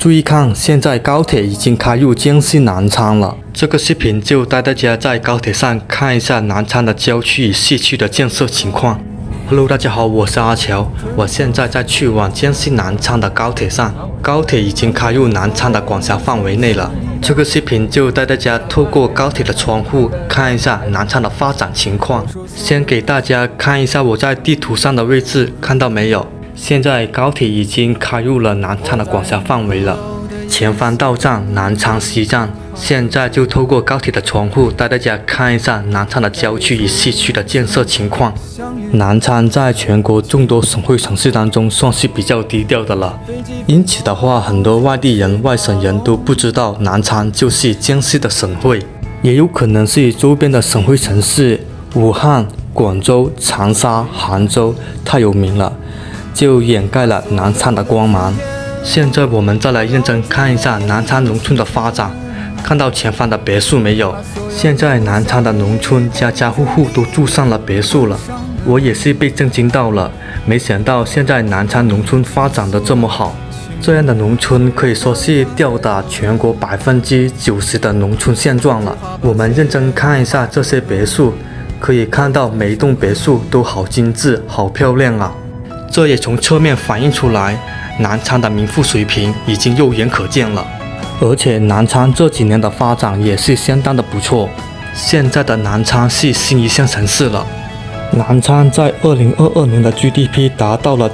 注意看，现在高铁已经开入江西南昌了。这个视频就带大家在高铁上看一下南昌的郊区与市区的建设情况。Hello， 大家好，我是阿乔，我现在在去往江西南昌的高铁上，高铁已经开入南昌的管辖范围内了。这个视频就带大家透过高铁的窗户看一下南昌的发展情况。先给大家看一下我在地图上的位置，看到没有？现在高铁已经开入了南昌的管辖范围了。前方到站南昌西站，现在就透过高铁的窗户带大家看一下南昌的郊区与市区的建设情况。南昌在全国众多省会城市当中算是比较低调的了，因此的话，很多外地人、外省人都不知道南昌就是江西的省会，也有可能是周边的省会城市武汉、广州、长沙、杭州太有名了，就掩盖了南昌的光芒。现在我们再来认真看一下南昌农村的发展，看到前方的别墅没有？现在南昌的农村家家户户都住上了别墅了，我也是被震惊到了，没想到现在南昌农村发展的这么好，这样的农村可以说是吊打全国90%的农村现状了。我们认真看一下这些别墅，可以看到每一栋别墅都好精致、好漂亮啊！这也从侧面反映出来，南昌的民富水平已经肉眼可见了。而且南昌这几年的发展也是相当的不错，现在的南昌是新一线城市了。南昌在2022年的 GDP 达到了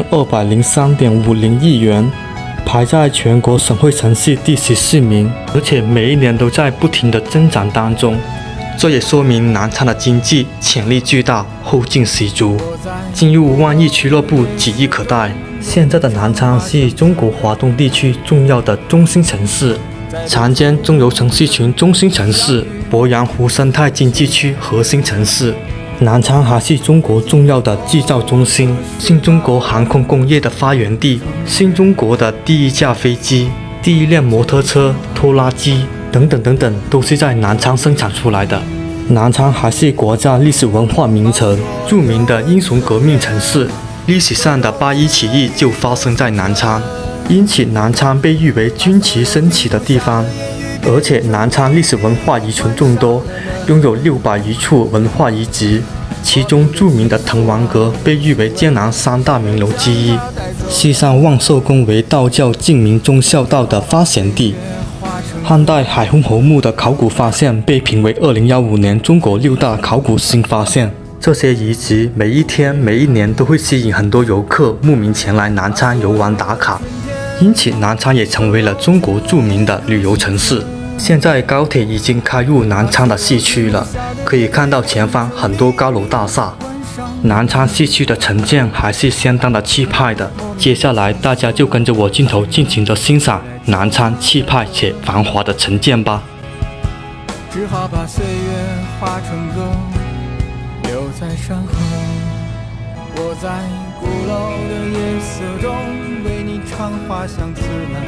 7203.50亿元，排在全国省会城市第14名，而且每一年都在不停的增长当中。这也说明南昌的经济潜力巨大，后劲十足，进入万亿俱乐部指日可待。现在的南昌是中国华东地区重要的中心城市，长江中游城市群中心城市，鄱阳湖生态经济区核心城市。南昌还是中国重要的制造中心，新中国航空工业的发源地，新中国的第一架飞机、第一辆摩托车、拖拉机等等等等，都是在南昌生产出来的。南昌还是国家历史文化名城，著名的英雄革命城市，历史上的8·1起义就发生在南昌，因此南昌被誉为军旗升起的地方。而且南昌历史文化遗存众多，拥有600余处文化遗址，其中著名的滕王阁被誉为江南3大名楼之一。西山万寿宫为道教净明宗孝道的发祥地。汉代海昏侯墓的考古发现被评为2015年中国6大考古新发现。这些遗址每一天、每一年都会吸引很多游客慕名前来南昌游玩打卡，因此南昌也成为了中国著名的旅游城市。现在高铁已经开入南昌的市区了，可以看到前方很多高楼大厦。南昌市区的城建还是相当的气派的。接下来大家就跟着我镜头尽情的欣赏南昌气派且繁华的城建吧。 只好把岁月化成歌，留在山河。我在鼓楼的夜色中为你唱花香自来，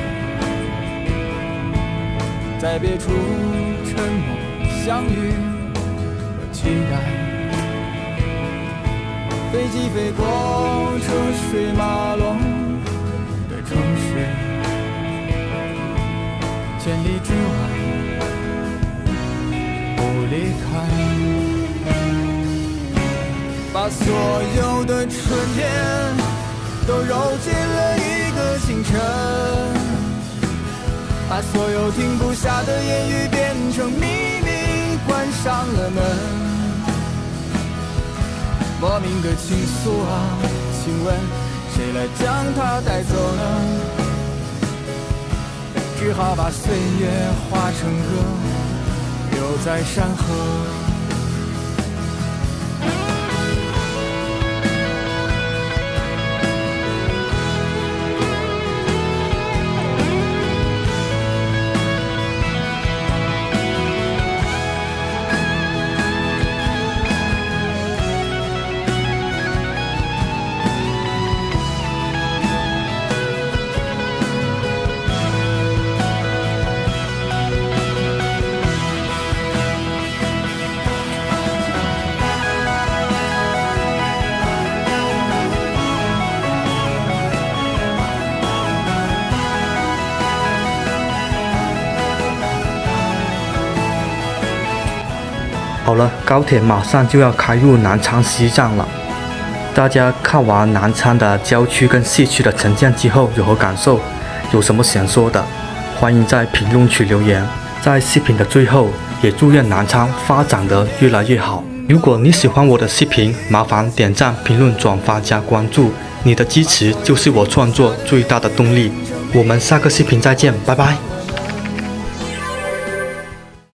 在别处沉默相遇和期待。飞机飞过车水马龙的城市，千里之外不离开，把所有的春天都揉进了一个清晨，把所有停不下的言语变成秘密，关上了门。莫名的倾诉啊，请问谁来将它带走呢？只好把岁月化成歌，留在山河。 好了，高铁马上就要开入南昌西站了。大家看完南昌的郊区跟市区的呈现之后有何感受？有什么想说的？欢迎在评论区留言。在视频的最后，也祝愿南昌发展得越来越好。如果你喜欢我的视频，麻烦点赞、评论、转发加关注，你的支持就是我创作最大的动力。我们下个视频再见，拜拜。